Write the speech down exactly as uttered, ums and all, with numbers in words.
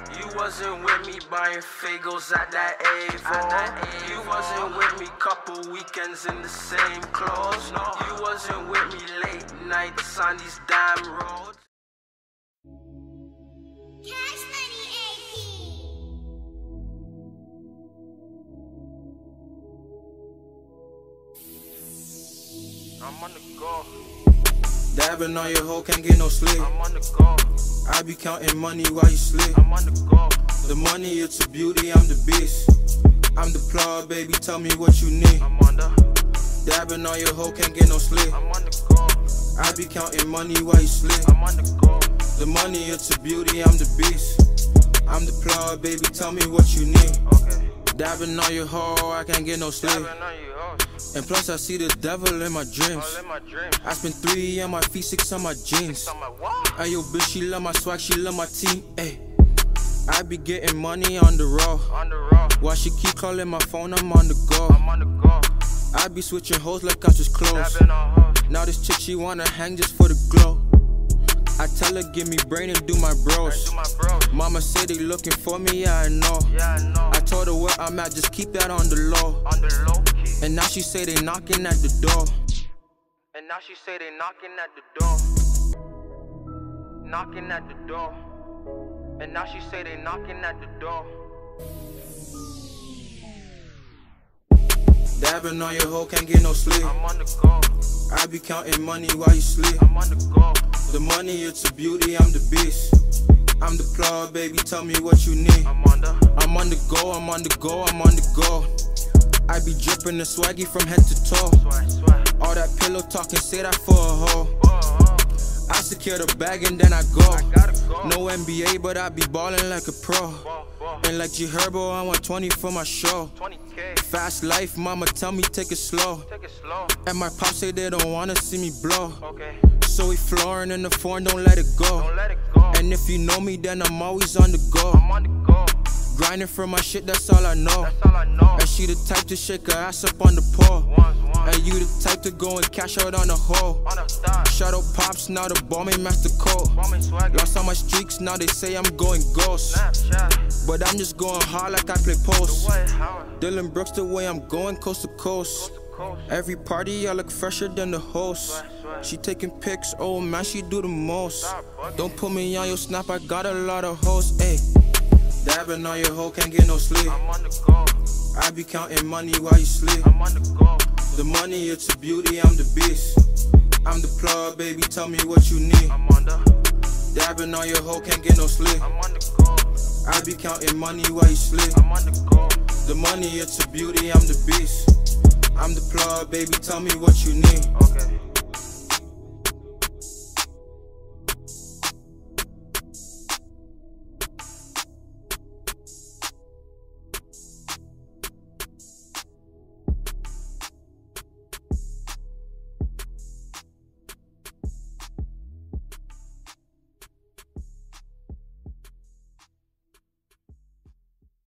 You wasn't with me buying Fagos at that Avo. You wasn't with me couple weekends in the same clothes. No, you wasn't with me late nights on these damn roads. Cash Money A P. I'm on the go. Dabbing on your hoe, can't get no sleep. I'm on the go. I be counting money while you sleep. I'm on the go. The money, it's a beauty, I'm the beast. I'm the plug, baby, tell me what you need. I'm on the. Dabbing on your hoe, can't get no sleep. I'm on the go. I be counting money while you sleep. I'm on the go. The money, it's a beauty, I'm the beast. I'm the plug, baby, tell me what you need. Okay. Dabbing on your hoe, I can't get no sleep. Dabbing on you, oh. And plus I see the devil in my dreams. All in my dreams. I spent three on my feet, six on my jeans. Six on my what? Hey yo bitch, she love my swag, she love my team, ayy. I be getting money on the raw. On the raw. While she keep calling my phone, I'm on the go. I'm on the go. I be switching hoes like I just closed. Dabbing on her. Now this chick, she wanna hang just for the glow. I tell her, give me brain and do my bros. Do my bros. Mama say they looking for me, yeah I know. Yeah, I know. I told her where I'm at, just keep that on the low. On the low key. And now she say they knocking at the door. And now she say they knocking at the door. Knocking at the door. And now she say they knocking at the door. Dabbing on your hoe, can't get no sleep. I'm on the go. I be counting money while you sleep. I'm on the go. The money, it's a beauty, I'm the beast. I'm the plug, baby, tell me what you need. I'm on the. I'm on the go, I'm on the go, I'm on the go. I be dripping the swaggy from head to toe. Swag, swag. All that pillow talking, say that for a hoe. Whoa, I secure the bag and then I go. I gotta go. No N B A, but I be ballin' like a pro. Whoa, whoa. And like G Herbo, I want twenty for my show. twenty K. Fast life, mama tell me take it slow. Take it slow. And my pops say they don't wanna see me blow. Okay. So we flooring in the foreign, don't let it go. Don't let it go. And if you know me, then I'm always on the go. I'm on the go. Grinding for my shit, that's all I know. That's all I know. And she the type to shake her ass up on the pole. Once, once. And you the type to go and cash out on the hoe. On the star. Shout out Pops, now the ball may master code. Bombing swag. Lost all my streaks, now they say I'm going ghost. Snapchat. But I'm just going hard like I play post. The way how it Dylan Brooks, the way I'm going coast to coast. goes to coast. Every party, I look fresher than the host. Swag, swag. She taking pics, oh man, she do the most. Stop bugging. Don't put me on your snap, I got a lot of hoes, ayy. Dabbing on your hoe, can't get no sleep. I'm on the go. I be counting money while you sleep. I'm on the go. The money, it's a beauty, I'm the beast. I'm the plug, baby, tell me what you need. I'm on the. Dabbing on your hoe, can't get no sleep. I'm on the go. I be counting money while you sleep. I'm on the go. The money, it's a beauty, I'm the beast. I'm the plug, baby, tell me what you need. Okay.